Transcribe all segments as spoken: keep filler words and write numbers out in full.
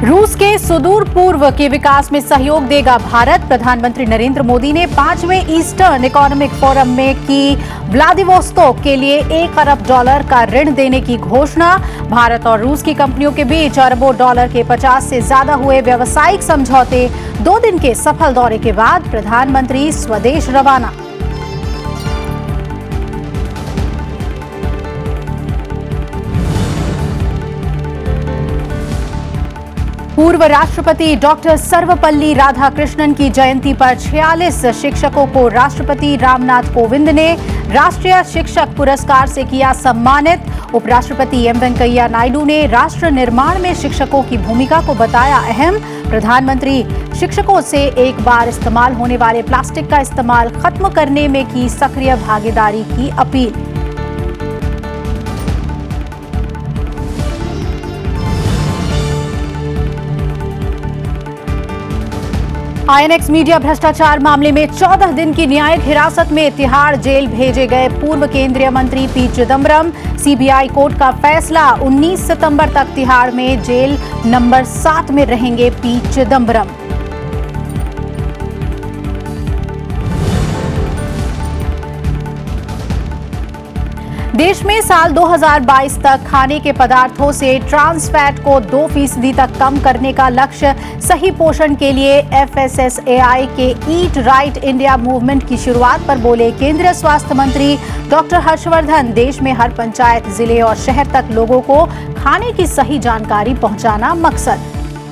रूस के सुदूर पूर्व के विकास में सहयोग देगा भारत। प्रधानमंत्री नरेंद्र मोदी ने पांचवें ईस्टर्न इकोनॉमिक फोरम में की व्लादिवोस्तोक के लिए एक अरब डॉलर का ऋण देने की घोषणा। भारत और रूस की कंपनियों के बीच अरबों डॉलर के पचास से ज्यादा हुए व्यावसायिक समझौते। दो दिन के सफल दौरे के बाद प्रधानमंत्री स्वदेश रवाना। पूर्व राष्ट्रपति डॉक्टर सर्वपल्ली राधाकृष्णन की जयंती पर छियालीस शिक्षकों को राष्ट्रपति रामनाथ कोविंद ने राष्ट्रीय शिक्षक पुरस्कार से किया सम्मानित। उपराष्ट्रपति एम वेंकैया नायडू ने राष्ट्र निर्माण में शिक्षकों की भूमिका को बताया अहम। प्रधानमंत्री शिक्षकों से एक बार इस्तेमाल होने वाले प्लास्टिक का इस्तेमाल खत्म करने में की सक्रिय भागीदारी की अपील। आईएनएक्स मीडिया भ्रष्टाचार मामले में चौदह दिन की न्यायिक हिरासत में तिहाड़ जेल भेजे गए पूर्व केंद्रीय मंत्री पी चिदम्बरम। सीबीआई कोर्ट का फैसला, उन्नीस सितंबर तक तिहाड़ में जेल नंबर सात में रहेंगे पी चिदम्बरम। देश में साल दो हज़ार बाईस तक खाने के पदार्थों से ट्रांस फैट को दो फीसदी तक कम करने का लक्ष्य। सही पोषण के लिए F S S A I eat right right India movement की शुरुआत पर बोले केंद्रीय स्वास्थ्य मंत्री डॉक्टर हर्षवर्धन। देश में हर पंचायत, जिले और शहर तक लोगों को खाने की सही जानकारी पहुंचाना मकसद।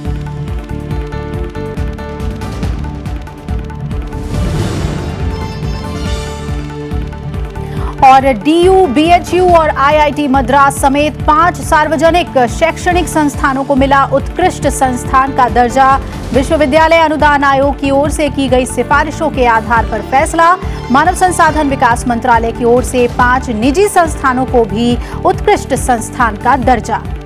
और D U, B H U और आई आई टी मद्रास समेत पांच सार्वजनिक शैक्षणिक संस्थानों को मिला उत्कृष्ट संस्थान का दर्जा। विश्वविद्यालय अनुदान आयोग की ओर से की गई सिफारिशों के आधार पर फैसला। मानव संसाधन विकास मंत्रालय की ओर से पांच निजी संस्थानों को भी उत्कृष्ट संस्थान का दर्जा।